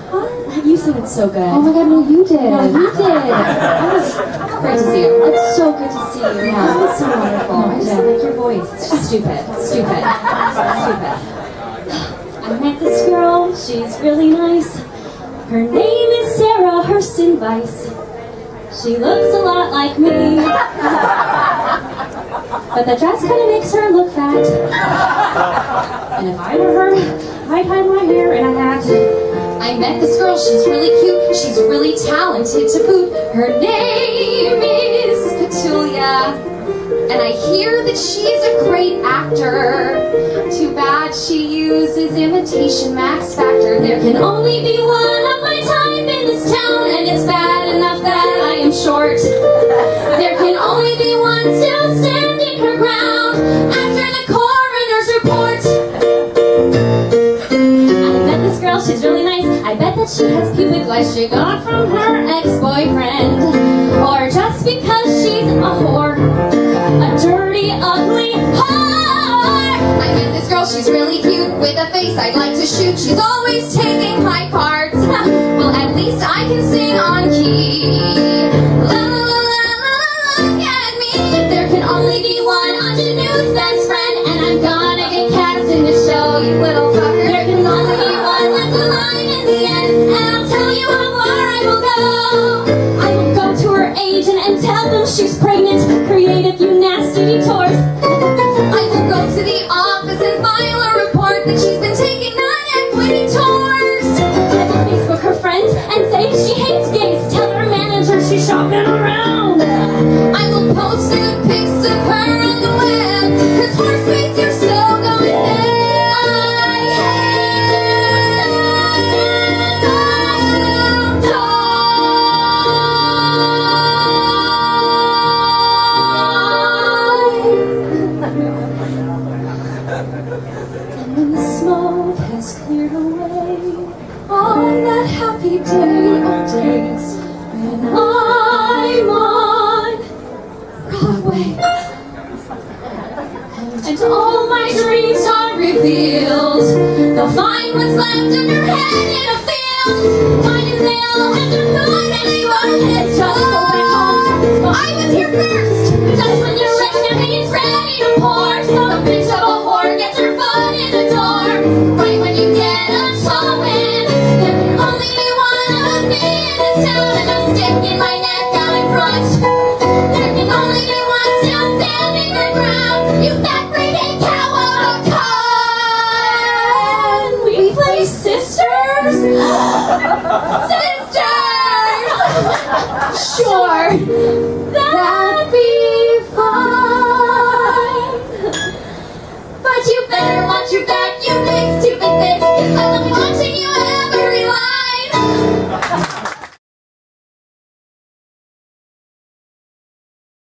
You sing it so good. Oh my god, no, you did. No, you did. That was great to see you. It's so good to see you. Yeah, it's so wonderful. I just like your voice. It's just stupid. Stupid. Stupid. I met this girl. She's really nice. Her name is Sarah Hurston Weiss. She looks a lot like me. But the dress kind of makes her look fat. And if I were her, I'd hide my hair in a hat. I met this girl, she's really cute, she's really talented to boot. Her name is Petulia, and I hear that she's a great actor. Too bad she uses imitation Max Factor. There can only be one of my type in this town, and it's bad enough that I am short. There can only be one still standing her ground after the coroner's report. She's really nice. I bet that she has pubic lice she got from her ex-boyfriend. Or just because she's a whore. A dirty, ugly whore. I met this girl, she's really cute, with a face I'd like to shoot. She's always taking my parts. Well, at least I can sing on key. La la la la la la, look at me. There can only be one ingenue's best friend, and I'm gonna get cast in the show, you little fucker. There can only be one left alive in the end, and I'll tell you how far I will go. I will go to her agent and tell them she's pregnant. Create a few nasty detours. I will go to the office and file a report that she's been taking non-equity tours. I will Facebook her friends and say she hates gays. Tell her manager she's shopping around. I will post nude pics of her on the web, 'cause horse face, you're so going there. And when the smoke has cleared away on that happy day of days, when I'm on Broadway and all my dreams are revealed, they'll find what's left of her head in a field. Find it, they'll have to put anyone head. Just go back home. I was here first. Just when you're rich, that means ready to pour. Some bitch of a whore gets her foot in the door. Right when you get a showing, there can only be one of me in this town, and I'm sticking my neck out in front. There can only be one still standing her ground. You fat freaking cow out of con. We play sisters. Sisters. Sure.